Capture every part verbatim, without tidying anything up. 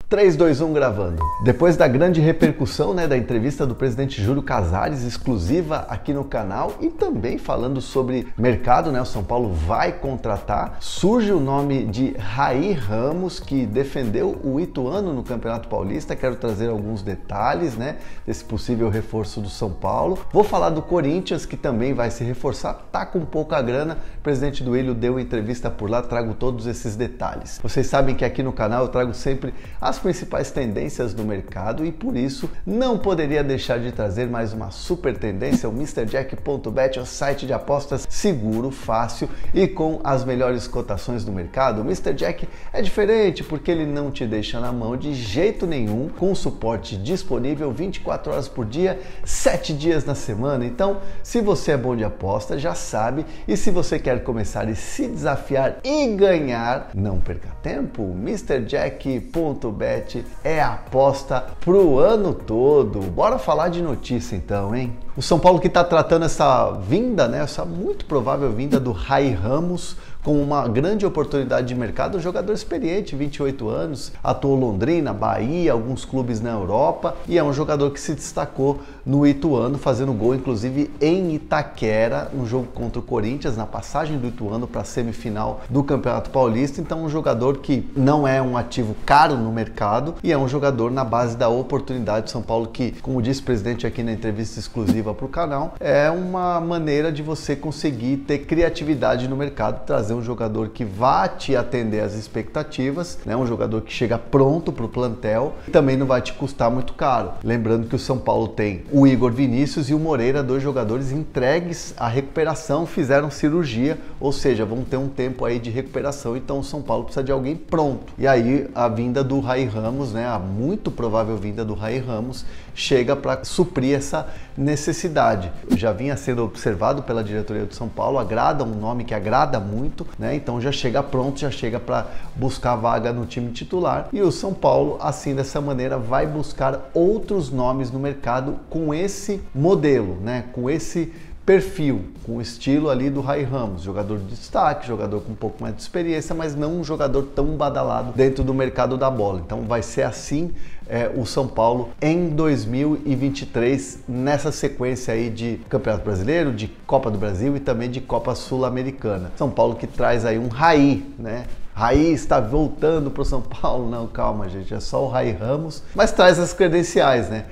três, dois, um gravando. Depois da grande repercussão, né, da entrevista do presidente Júlio Casares, exclusiva aqui no canal, e também falando sobre mercado, né, o São Paulo vai contratar, surge o nome de Raí Ramos, que defendeu o Ituano no Campeonato Paulista. Quero trazer alguns detalhes, né, desse possível reforço do São Paulo. Vou falar do Corinthians, que também vai se reforçar, tá com pouca grana. O presidente do Duílio deu entrevista por lá, trago todos esses detalhes. Vocês sabem que aqui no canal eu trago sempre as principais tendências do mercado e por isso não poderia deixar de trazer mais uma super tendência, o mister jack ponto bet, o site de apostas seguro, fácil e com as melhores cotações do mercado. O mister Jack é diferente porque ele não te deixa na mão de jeito nenhum, com suporte disponível vinte e quatro horas por dia, sete dias na semana. Então, se você é bom de aposta, já sabe, e se você quer começar e se desafiar e ganhar, não perca tempo. O mister jack ponto bet é a aposta pro ano todo. Bora falar de notícia então, hein? O São Paulo que está tratando essa vinda, né, essa muito provável vinda do Raí Ramos com uma grande oportunidade de mercado, um jogador experiente, vinte e oito anos, atuou Londrina, Bahia, alguns clubes na Europa, e é um jogador que se destacou no Ituano, fazendo gol inclusive em Itaquera, no jogo contra o Corinthians, na passagem do Ituano para a semifinal do Campeonato Paulista. Então um jogador que não é um ativo caro no mercado e é um jogador na base da oportunidade de São Paulo, que, como disse o presidente aqui na entrevista exclusiva para o canal, é uma maneira de você conseguir ter criatividade no mercado, trazer um jogador que vá te atender às expectativas, né? Um jogador que chega pronto para o plantel e também não vai te custar muito caro. Lembrando que o São Paulo tem o Igor Vinícius e o Moreira, dois jogadores entregues à recuperação, fizeram cirurgia, ou seja, vão ter um tempo aí de recuperação, então o São Paulo precisa de alguém pronto. E aí a vinda do Raí Ramos, né? A muito provável vinda do Raí Ramos chega para suprir essa necessidade. Já vinha sendo observado pela diretoria do São Paulo, agrada, um nome que agrada muito, né? Então já chega pronto, já chega para buscar vaga no time titular, e o São Paulo, assim, dessa maneira, vai buscar outros nomes no mercado com esse modelo, né? Com esse perfil, com o estilo ali do Raí Ramos, jogador de destaque, jogador com um pouco mais de experiência, mas não um jogador tão badalado dentro do mercado da bola. Então vai ser assim é, o São Paulo em dois mil e vinte e três, nessa sequência aí de Campeonato Brasileiro, de Copa do Brasil e também de Copa Sul-Americana. São Paulo que traz aí um Raí, né? Raí está voltando para o São Paulo. Não, calma, gente, é só o Raí Ramos, mas traz as credenciais, né?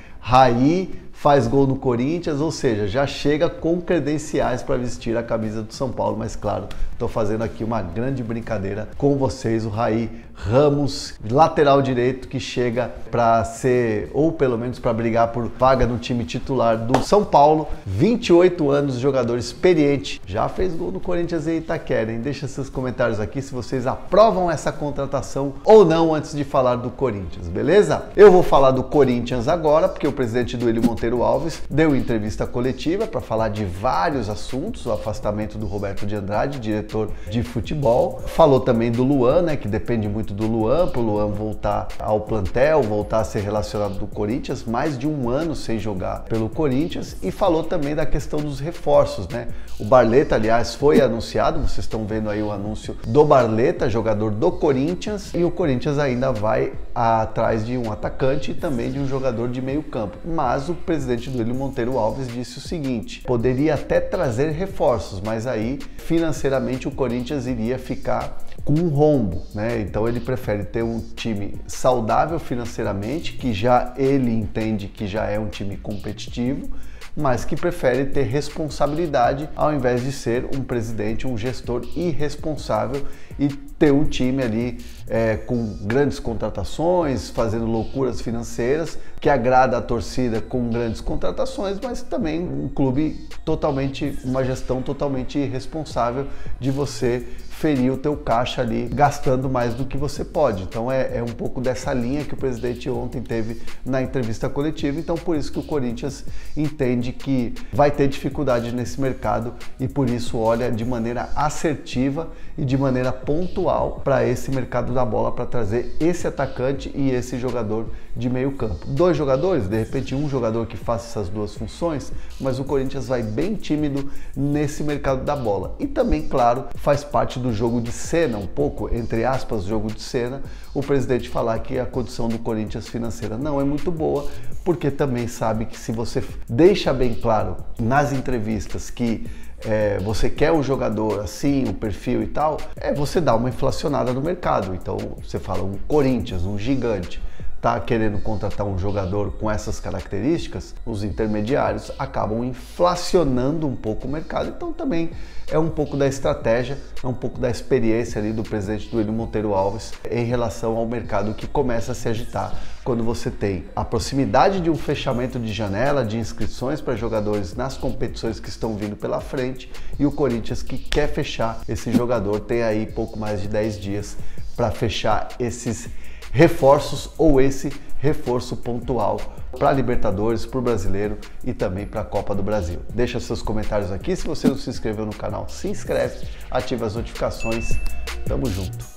Raí faz gol no Corinthians, ou seja, já chega com credenciais para vestir a camisa do São Paulo. Mas claro, estou fazendo aqui uma grande brincadeira com vocês. O Raí Ramos, lateral direito, que chega para ser, ou pelo menos para brigar por vaga no time titular do São Paulo. vinte e oito anos, jogador experiente, já fez gol no Corinthians e Itaquera, hein? Deixa seus comentários aqui se vocês aprovam essa contratação ou não, antes de falar do Corinthians, beleza? Eu vou falar do Corinthians agora, porque o presidente Duílio Monteiro Alves deu entrevista coletiva para falar de vários assuntos, o afastamento do Roberto de Andrade, diretor de futebol. Falou também do Luan, né, que depende muito do Luan, para o Luan voltar ao plantel, voltar a ser relacionado do Corinthians, mais de um ano sem jogar pelo Corinthians. E falou também da questão dos reforços, né? O Barleta, aliás, foi anunciado, vocês estão vendo aí o anúncio do Barleta, jogador do Corinthians, e o Corinthians ainda vai atrás de um atacante e também de um jogador de meio campo. Mas o presidente Duílio Monteiro Alves disse o seguinte: poderia até trazer reforços, mas aí financeiramente o Corinthians iria ficar com um rombo, né? Então ele prefere ter um time saudável financeiramente, que já ele entende que já é um time competitivo, mas que prefere ter responsabilidade ao invés de ser um presidente, um gestor irresponsável e ter um time ali é, com grandes contratações, fazendo loucuras financeiras, que agrada a torcida com grandes contratações, mas também um clube totalmente, uma gestão totalmente irresponsável de você ferir o teu caixa ali, gastando mais do que você pode. Então é, é um pouco dessa linha que o presidente ontem teve na entrevista coletiva. Então por isso que o Corinthians entende que vai ter dificuldade nesse mercado e por isso olha de maneira assertiva e de maneira pontual para esse mercado da bola, para trazer esse atacante e esse jogador de meio campo. Dois jogadores, de repente um jogador que faça essas duas funções, mas o Corinthians vai bem tímido nesse mercado da bola. E também, claro, faz parte do jogo de cena, um pouco, entre aspas, jogo de cena, o presidente falar que a condição do Corinthians financeira não é muito boa, porque também sabe que se você deixa bem claro nas entrevistas que é, você quer um jogador assim, o perfil e tal, é você dá uma inflacionada no mercado. Então você fala um Corinthians, um gigante, tá querendo contratar um jogador com essas características, os intermediários acabam inflacionando um pouco o mercado. Então também é um pouco da estratégia, é um pouco da experiência ali do presidente Duílio Monteiro Alves em relação ao mercado que começa a se agitar quando você tem a proximidade de um fechamento de janela de inscrições para jogadores nas competições que estão vindo pela frente e o Corinthians que quer fechar esse jogador tem aí pouco mais de dez dias para fechar esses reforços ou esse reforço pontual para a Libertadores, para o Brasileiro e também para a Copa do Brasil. Deixa seus comentários aqui. Se você não se inscreveu no canal, se inscreve, ativa as notificações. Tamo junto.